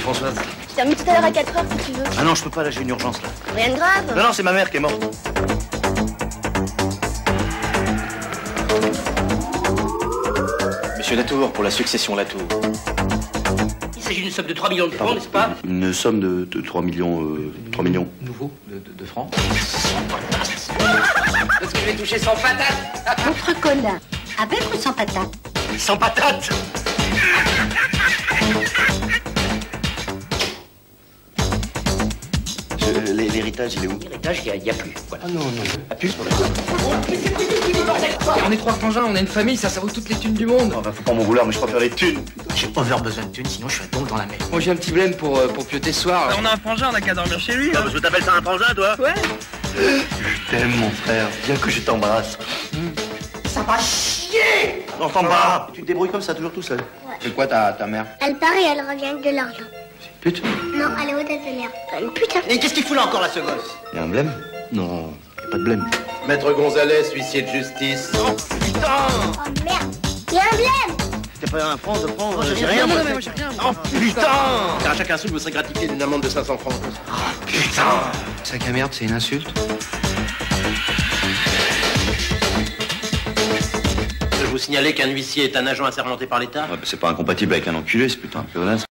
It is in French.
Françoise? Je termine tout à l'heure à 4h si tu veux. Ah non, je peux pas, là, j'ai une urgence, là. Rien de grave. Non, c'est ma mère qui est morte. Monsieur Latour, pour la succession Latour. Il s'agit d'une somme de 3 millions de francs, n'est-ce pas? Une somme de 3 millions, 3 millions. Nouveau de francs. Parce que je vais toucher sans patate. Autre colin. Avec ou sans patate? Sans patate. L'héritage, il est où? L'héritage, il n'y a plus. Voilà. Ah non, non. À plus. On est 3 frangins, on a une famille, ça vaut toutes les thunes du monde. Oh, bah, faut pas m'en vouloir, mais je préfère les thunes. J'ai over besoin de thunes, sinon je suis un don dans la mer. Moi j'ai un petit blême pour pioter ce soir. On a un frangin, on a qu'à dormir chez lui. Ah, parce que t'appelles ça un frangin, toi? Ouais. Je t'aime, mon frère. Viens que je t'embrasse. Ça va chier. Non, t'en bats. Tu te débrouilles comme ça, toujours tout seul. C'est quoi ta mère? Elle part et elle revient avec de l'argent. Pute. Non, elle est haute à une putain. Et qu'est-ce qu'il fout là encore, là, ce gosse? Y'a un blême? Non, y'a pas de blême. Maître Gonzalez, huissier de justice. Oh, putain. Oh merde, il y a un blême. T'as pas un franc, de francs? j'ai rien, moi. mais moi j'ai rien. Oh, putain. Car à chaque insulte, vous serez gratifié d'une amende de 500 francs. Putain. Sac à merde, c'est une insulte. Je vous signaler qu'un huissier est un agent assermenté par l'État. Ouais, bah, c'est pas incompatible avec un enculé, c'est plutôt un pléonasme.